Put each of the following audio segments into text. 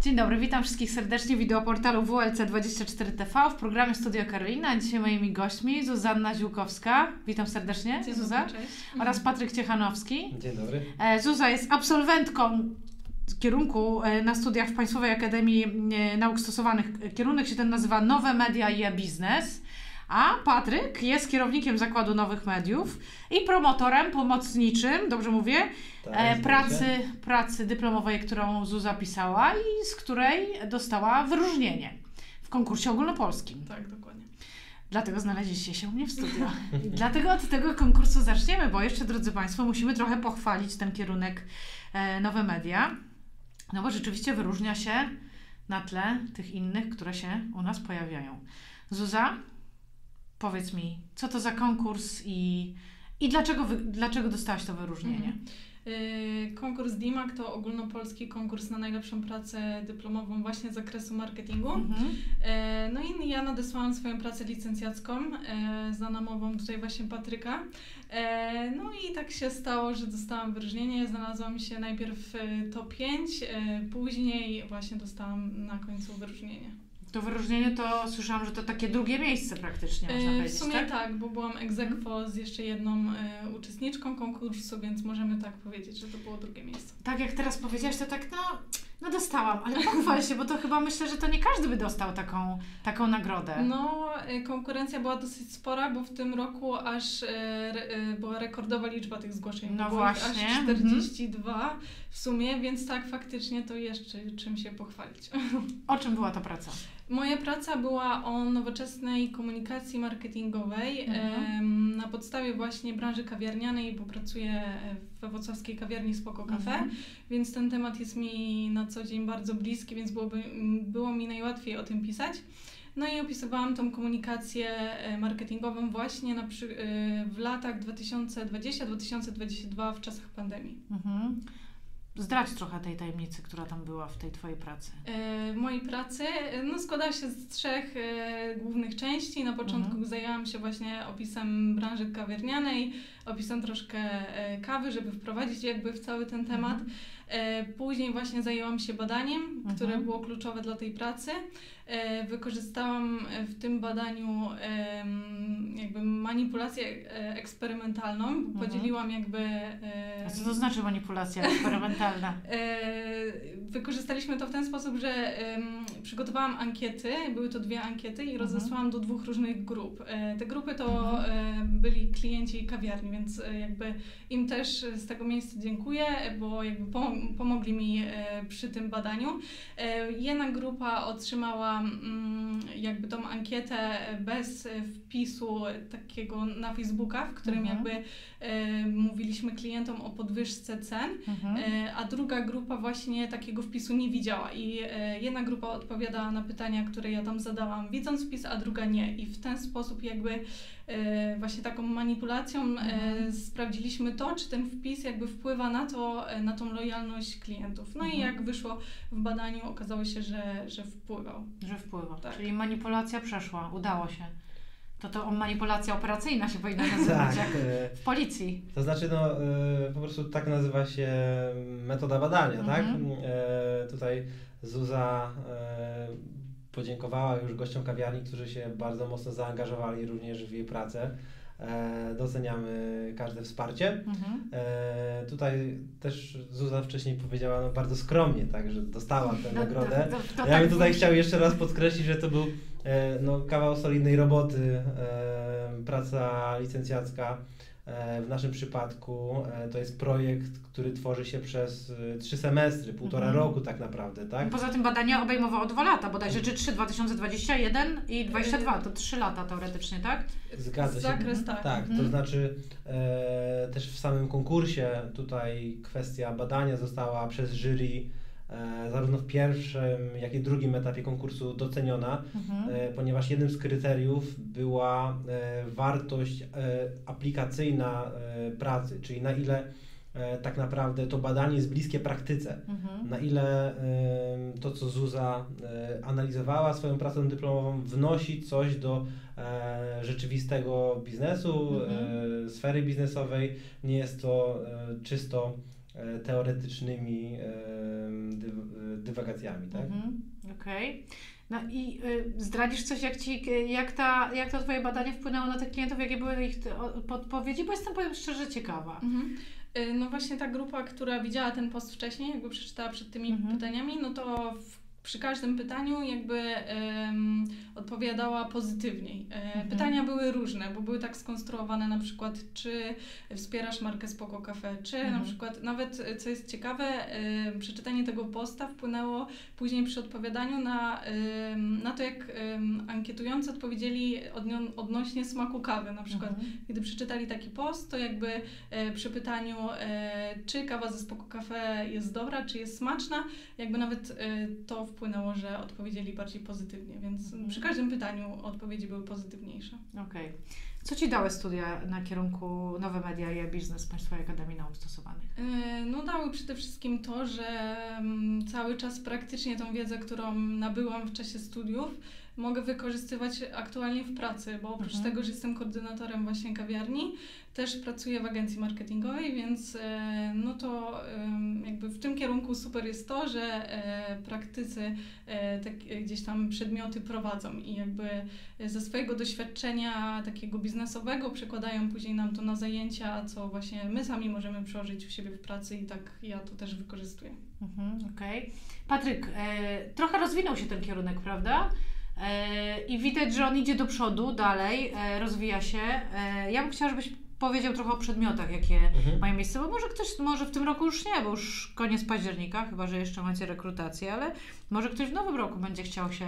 Dzień dobry, witam wszystkich serdecznie w wideoportalu WLC24TV w programie Studio Karolina. Dzisiaj moimi gośćmi Zuzanna Ziółkowska. Witam serdecznie, Dzień Zuza. dobry, cześć. Oraz Patryk Ciechanowski. Dzień dobry. Zuza jest absolwentką kierunku na studiach w Państwowej Akademii Nauk Stosowanych. Kierunek się ten nazywa Nowe Media i E-Biznes. A Patryk jest kierownikiem Zakładu Nowych Mediów i promotorem pomocniczym, dobrze mówię, pracy dyplomowej, którą Zuza pisała i z której dostała wyróżnienie w konkursie ogólnopolskim. Tak, dokładnie. Dlatego znaleźliście się u mnie w studio. I dlatego od tego konkursu zaczniemy, bo jeszcze, drodzy Państwo, musimy trochę pochwalić ten kierunek Nowe Media, no bo rzeczywiście wyróżnia się na tle tych innych, które się u nas pojawiają. Zuza, powiedz mi, co to za konkurs i dlaczego dostałaś to wyróżnienie? Konkurs DIMAK to ogólnopolski konkurs na najlepszą pracę dyplomową właśnie z zakresu marketingu. No i ja nadesłałam swoją pracę licencjacką za namową tutaj właśnie Patryka. No i tak się stało, że dostałam wyróżnienie. Znalazłam się najpierw w top 5, później właśnie dostałam na końcu wyróżnienie. To wyróżnienie to słyszałam, że to takie drugie miejsce praktycznie, można powiedzieć, w sumie tak, bo byłam ex aequo z jeszcze jedną uczestniczką konkursu, więc możemy tak powiedzieć, że to było drugie miejsce. Tak jak teraz powiedziałaś, to tak no dostałam, ale pochwal się, bo to chyba myślę, że to nie każdy by dostał taką nagrodę. No, konkurencja była dosyć spora, bo w tym roku aż była rekordowa liczba tych zgłoszeń. No było właśnie. Aż 42 w sumie, więc tak, faktycznie to jeszcze czym się pochwalić. O czym była ta praca? Moja praca była o nowoczesnej komunikacji marketingowej na podstawie właśnie branży kawiarnianej, bo pracuję we wrocławskiej kawiarni Spoko Cafe, więc ten temat jest mi na co dzień bardzo bliski, więc było mi najłatwiej o tym pisać. No i opisywałam tą komunikację marketingową właśnie w latach 2020-2022 w czasach pandemii. Zdradź trochę tej tajemnicy, która tam była w tej Twojej pracy. Mojej pracy składała się z 3 głównych części. Na początku zajęłam się właśnie opisem branży kawiarnianej, opisem troszkę kawy, żeby wprowadzić jakby w cały ten temat. Później właśnie zajęłam się badaniem, które było kluczowe dla tej pracy. Wykorzystałam w tym badaniu jakby manipulację eksperymentalną. Podzieliłam jakby... A co to znaczy manipulacja eksperymentalna? Wykorzystaliśmy to w ten sposób, że przygotowałam ankiety, były to 2 ankiety i rozesłałam do 2 różnych grup. Te grupy to byli klienci kawiarni, więc jakby im też z tego miejsca dziękuję, bo jakby pomogli mi przy tym badaniu. Jedna grupa otrzymała jakby tą ankietę bez wpisu takiego na Facebooka, w którym jakby mówiliśmy klientom o podwyżce cen, a druga grupa właśnie takiego wpisu nie widziała i jedna grupa odpowiadała na pytania, które ja tam zadałam widząc wpis, a druga nie i w ten sposób jakby właśnie taką manipulacją sprawdziliśmy to, czy ten wpis jakby wpływa na tą lojalność klientów. No i jak wyszło w badaniu, okazało się, że wpływał. Że wpływa. Tak. Czyli manipulacja przeszła, udało się. To manipulacja operacyjna się powinna nazywać, jak w policji. To znaczy, po prostu tak nazywa się metoda badania, tak? Tutaj Zuza podziękowała już gościom kawiarni, którzy się bardzo mocno zaangażowali również w jej pracę. Doceniamy każde wsparcie. Tutaj też Zuza wcześniej powiedziała bardzo skromnie, tak, że dostała tę nagrodę. Ja bym tutaj chciał jeszcze raz podkreślić, że to był kawał solidnej roboty, praca licencjacka. W naszym przypadku to jest projekt, który tworzy się przez 3 semestry, 1,5 roku tak naprawdę, tak? Poza tym badania obejmowało 2 lata, bodajże, czy 3, 2021 i 2022, to 3 lata teoretycznie, tak? Zgadza się. Zakres, tak. Tak, to znaczy też w samym konkursie tutaj kwestia badania została przez jury zarówno w pierwszym, jak i drugim etapie konkursu doceniona, ponieważ jednym z kryteriów była wartość aplikacyjna pracy, czyli na ile tak naprawdę to badanie jest bliskie praktyce, na ile to, co Zuza analizowała swoją pracą dyplomową, wnosi coś do rzeczywistego biznesu, sfery biznesowej, nie jest to czysto teoretycznymi dywagacjami, tak? Okej. No i zdradzisz coś, jak to Twoje badanie wpłynęło na tych klientów, jakie były ich podpowiedzi, bo jestem, powiem szczerze, ciekawa. No właśnie ta grupa, która widziała ten post wcześniej, jakby przeczytała przed tymi pytaniami, no to przy każdym pytaniu jakby odpowiadała pozytywniej. Pytania były różne, bo były tak skonstruowane na przykład, czy wspierasz markę Spoko Cafe, czy na przykład nawet, co jest ciekawe, przeczytanie tego posta wpłynęło później przy odpowiadaniu na to, jak ankietujący odpowiedzieli odnośnie smaku kawy. Na przykład, gdy przeczytali taki post, to jakby przy pytaniu, czy kawa ze Spoko Cafe jest dobra, czy jest smaczna, jakby nawet to wpłynęło, że odpowiedzieli bardziej pozytywnie, więc przy każdym pytaniu odpowiedzi były pozytywniejsze. Okej. Co Ci dały studia na kierunku Nowe Media i e-Biznes Państwowej Akademii Nauk Stosowanych? No dały przede wszystkim to, że cały czas praktycznie tą wiedzę, którą nabyłam w czasie studiów, mogę wykorzystywać aktualnie w pracy, bo oprócz tego, że jestem koordynatorem właśnie kawiarni, też pracuję w agencji marketingowej, więc no to jakby w tym kierunku super jest to, że praktycy gdzieś tam przedmioty prowadzą i jakby ze swojego doświadczenia takiego biznesowego przekładają później nam to na zajęcia, co właśnie my sami możemy przełożyć u siebie w pracy i tak ja to też wykorzystuję. Okej. Patryk, trochę rozwinął się ten kierunek, prawda? I widać, że on idzie do przodu, dalej, rozwija się. Ja bym chciała, żebyś powiedział trochę o przedmiotach, jakie mają miejsce, bo może w tym roku już nie, bo już koniec października, chyba że jeszcze macie rekrutację, ale może ktoś w nowym roku będzie chciał się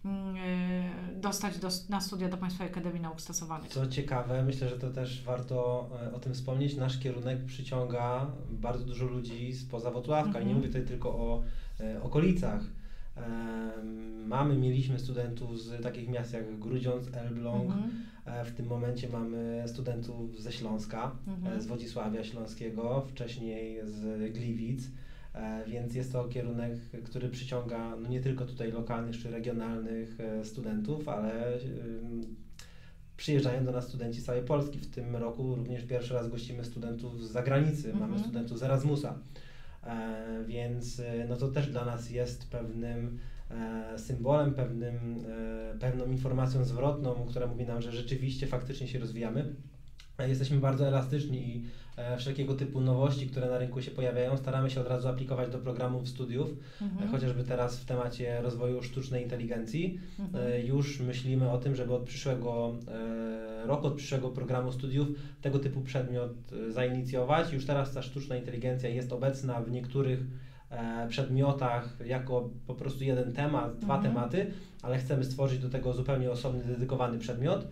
dostać na studia do Państwowej Akademii Nauk Stosowanych. Co ciekawe, myślę, że to też warto o tym wspomnieć, nasz kierunek przyciąga bardzo dużo ludzi spoza Włocławka i nie mówię tutaj tylko o okolicach. Mieliśmy studentów z takich miast jak Grudziądz, Elbląg, w tym momencie mamy studentów ze Śląska, z Wodzisławia Śląskiego, wcześniej z Gliwic, więc jest to kierunek, który przyciąga no nie tylko tutaj lokalnych czy regionalnych studentów, ale przyjeżdżają do nas studenci z całej Polski. W tym roku również pierwszy raz gościmy studentów z zagranicy, mamy studentów z Erasmusa. Więc no to też dla nas jest pewnym symbolem, pewną informacją zwrotną, która mówi nam, że rzeczywiście faktycznie się rozwijamy. Jesteśmy bardzo elastyczni i wszelkiego typu nowości, które na rynku się pojawiają, staramy się od razu aplikować do programów studiów, chociażby teraz w temacie rozwoju sztucznej inteligencji. Już myślimy o tym, żeby od przyszłego roku, od przyszłego programu studiów tego typu przedmiot zainicjować. Już teraz ta sztuczna inteligencja jest obecna w niektórych przedmiotach jako po prostu jeden temat, dwa tematy, ale chcemy stworzyć do tego zupełnie osobny, dedykowany przedmiot.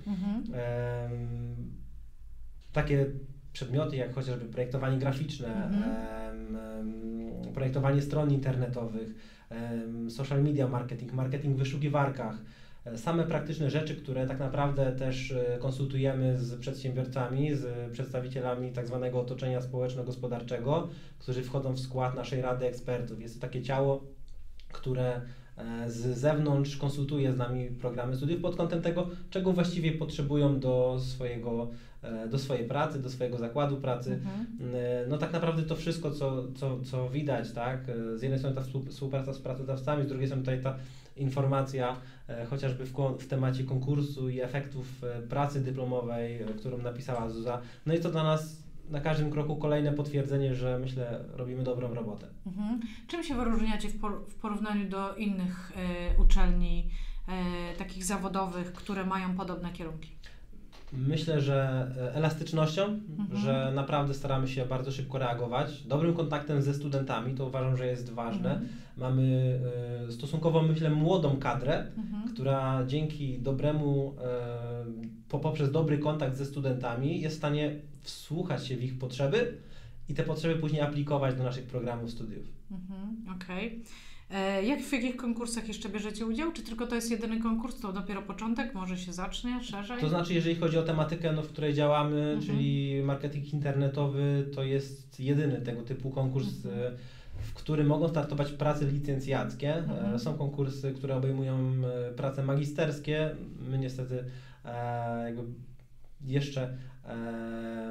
Takie przedmioty jak chociażby projektowanie graficzne, projektowanie stron internetowych, social media marketing, marketing w wyszukiwarkach, same praktyczne rzeczy, które tak naprawdę też konsultujemy z przedsiębiorcami, z przedstawicielami tak zwanego otoczenia społeczno-gospodarczego, którzy wchodzą w skład naszej Rady Ekspertów. Jest to takie ciało, które z zewnątrz konsultuje z nami programy studiów pod kątem tego, czego właściwie potrzebują do swojej pracy, do swojego zakładu pracy. No tak naprawdę to wszystko, co widać, tak? Z jednej strony ta współpraca z pracodawcami, z drugiej strony tutaj ta informacja chociażby w temacie konkursu i efektów pracy dyplomowej, którą napisała Zuza. No i to dla nas na każdym kroku kolejne potwierdzenie, że myślę, robimy dobrą robotę. Czym się wyróżniacie w porównaniu do innych uczelni takich zawodowych, które mają podobne kierunki? Myślę, że elastycznością, że naprawdę staramy się bardzo szybko reagować. Dobrym kontaktem ze studentami, to uważam, że jest ważne. Mamy stosunkowo, myślę, młodą kadrę, która dzięki poprzez dobry kontakt ze studentami jest w stanie wsłuchać się w ich potrzeby i te potrzeby później aplikować do naszych programów studiów. Okej. W jakich konkursach jeszcze bierzecie udział? Czy tylko to jest jedyny konkurs, to dopiero początek, może się zacznie szerzej? To znaczy, jeżeli chodzi o tematykę, w której działamy, czyli marketing internetowy, to jest jedyny tego typu konkurs, w którym mogą startować prace licencjackie. Są konkursy, które obejmują prace magisterskie. My niestety jeszcze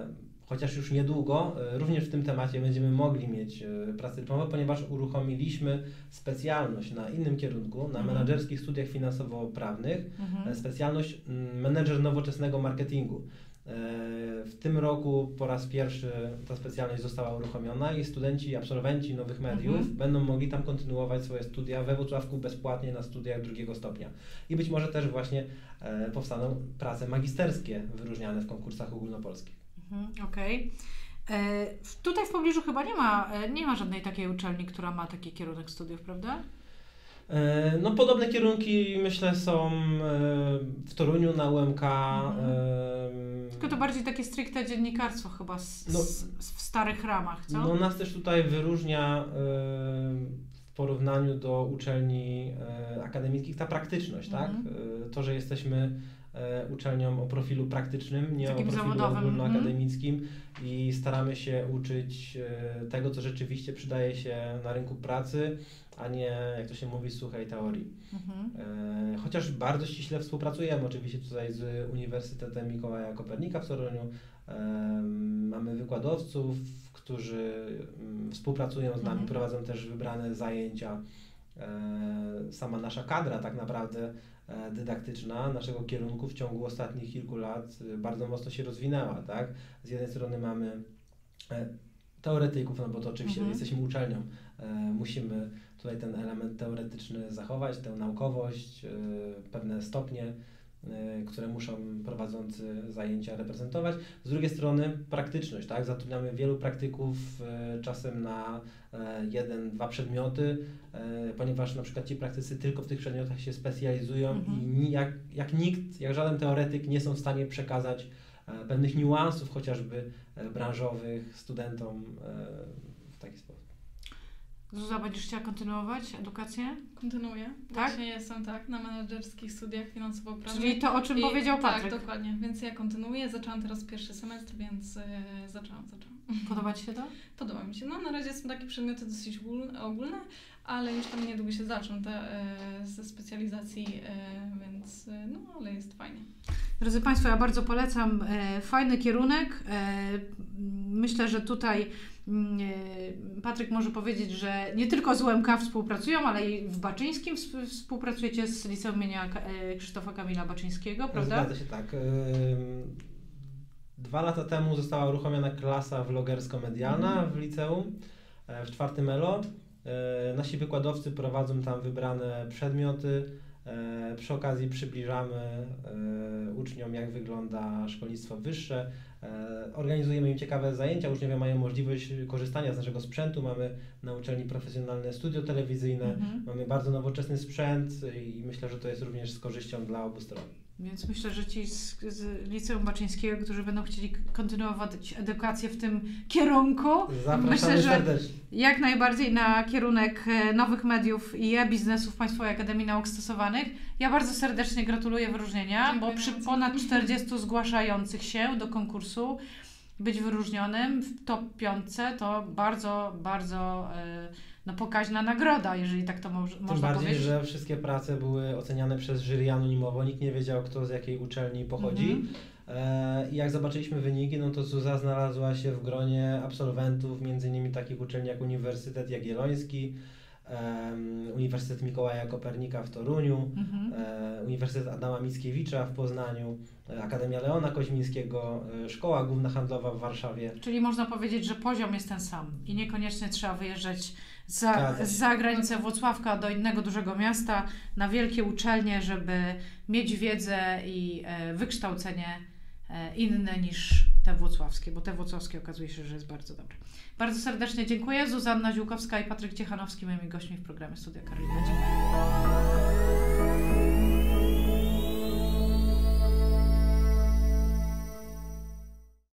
chociaż już niedługo, również w tym temacie będziemy mogli mieć pracę dyplomową, ponieważ uruchomiliśmy specjalność na innym kierunku, na menedżerskich studiach finansowo-prawnych, specjalność menedżer nowoczesnego marketingu. W tym roku po raz pierwszy ta specjalność została uruchomiona i studenci i absolwenci nowych mediów będą mogli tam kontynuować swoje studia we Włocławku bezpłatnie na studiach 2. stopnia. I być może też właśnie powstaną prace magisterskie wyróżniane w konkursach ogólnopolskich. Okej. Tutaj w pobliżu chyba nie ma żadnej takiej uczelni, która ma taki kierunek studiów, prawda? No podobne kierunki myślę są w Toruniu na UMK. Tylko to bardziej takie stricte dziennikarstwo chyba w starych ramach, co? No nas też tutaj wyróżnia w porównaniu do uczelni akademickich ta praktyczność, tak? To, że jesteśmy uczelnią o profilu praktycznym, nie takim o profilu ogólnoakademickim i staramy się uczyć tego, co rzeczywiście przydaje się na rynku pracy, a nie, jak to się mówi, suchej teorii. Chociaż bardzo ściśle współpracujemy oczywiście tutaj z Uniwersytetem Mikołaja Kopernika w Toruniu. Mamy wykładowców, którzy współpracują z nami, prowadzą też wybrane zajęcia. Sama nasza kadra tak naprawdę dydaktyczna naszego kierunku w ciągu ostatnich kilku lat bardzo mocno się rozwinęła, tak? Z jednej strony mamy teoretyków, no bo to oczywiście jesteśmy uczelnią, musimy tutaj ten element teoretyczny zachować, tę naukowość, pewne stopnie, które muszą prowadzący zajęcia reprezentować. Z drugiej strony praktyczność, tak? Zatrudniamy wielu praktyków czasem na 1-2 przedmioty, ponieważ na przykład ci praktycy tylko w tych przedmiotach się specjalizują i jak nikt, jak żaden teoretyk nie są w stanie przekazać pewnych niuansów chociażby branżowych studentom w taki sposób. Zuza, będziesz chciała kontynuować edukację? Kontynuuję. Tak? Właśnie jestem na menedżerskich studiach finansowo-prawnych. Czyli to, o czym powiedział Patryk. Tak, dokładnie. Więc ja kontynuuję. Zaczęłam teraz pierwszy semestr, więc zaczęłam. Podoba Ci się to? Podoba mi się. No na razie są takie przedmioty dosyć ogólne, ale już tam niedługo się zaczną te ze specjalizacji, więc no ale jest fajnie. Drodzy Państwo, ja bardzo polecam fajny kierunek. Myślę, że tutaj Patryk może powiedzieć, że nie tylko z UMK współpracują, ale i w Baczyńskim współpracujecie z Liceum imienia Krzysztofa Kamila Baczyńskiego, prawda? Zgadza się, tak. 2 lata temu została uruchomiona klasa vlogersko-medialna w liceum, w 4. ELO. Nasi wykładowcy prowadzą tam wybrane przedmioty. Przy okazji przybliżamy uczniom, jak wygląda szkolnictwo wyższe. Organizujemy im ciekawe zajęcia, uczniowie mają możliwość korzystania z naszego sprzętu. Mamy na uczelni profesjonalne studio telewizyjne, mamy bardzo nowoczesny sprzęt i myślę, że to jest również z korzyścią dla obu stron. Więc myślę, że ci z Liceum Baczyńskiego, którzy będą chcieli kontynuować edukację w tym kierunku, myślę, że serdecznie. Jak najbardziej na kierunek nowych mediów i e-biznesu w Państwowej Akademii Nauk Stosowanych. Ja bardzo serdecznie gratuluję wyróżnienia, Dziękuję bo przy bardzo. ponad 40 zgłaszających się do konkursu być wyróżnionym w top 5 to bardzo, bardzo pokaźna nagroda, jeżeli tak to można powiedzieć. Tym bardziej, że wszystkie prace były oceniane przez jury anonimowo, nikt nie wiedział, kto z jakiej uczelni pochodzi. I jak zobaczyliśmy wyniki, no to Zuza znalazła się w gronie absolwentów, m.in. takich uczelni jak Uniwersytet Jagielloński, Uniwersytet Mikołaja Kopernika w Toruniu, Uniwersytet Adama Mickiewicza w Poznaniu, Akademia Leona Koźmińskiego, Szkoła Główna Handlowa w Warszawie. Czyli można powiedzieć, że poziom jest ten sam i niekoniecznie trzeba wyjeżdżać za granicę Włocławka do innego dużego miasta na wielkie uczelnie, żeby mieć wiedzę i wykształcenie inne niż te włocławskie, bo te włocławskie okazuje się, że jest bardzo dobre. Bardzo serdecznie dziękuję. Zuzanna Ziółkowska i Patryk Ciechanowski, moimi gośćmi w programie Studia Karolina. Dziękuję.